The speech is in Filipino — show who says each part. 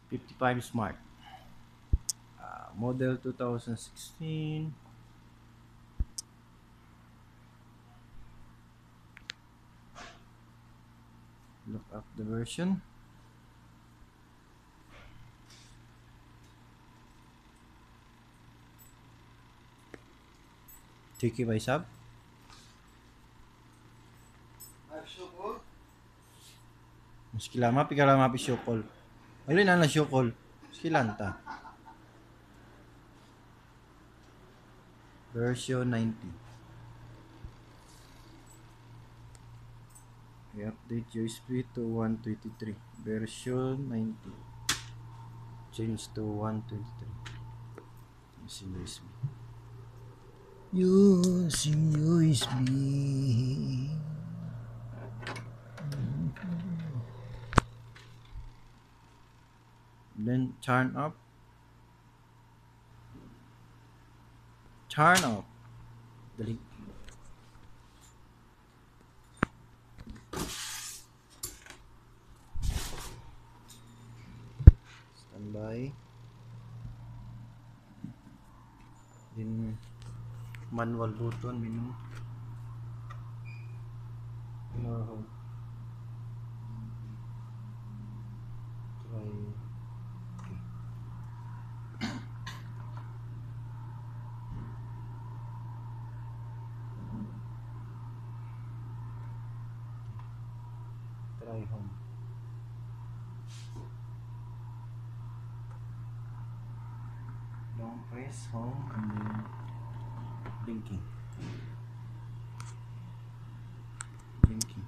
Speaker 1: 55 Smart. Model 2016. Look up the version. Tiki by sub. Skilama pikalama pi syokol. Alin na syokol. Skilanta. Version 90. I-update USB to 123. Version 90. Change to 123. Using USB. Using USB. Then turn up. Turn off. Dali. Standby. Then manual button menu. More try. Try home. Long press home and then blinking. Blinking.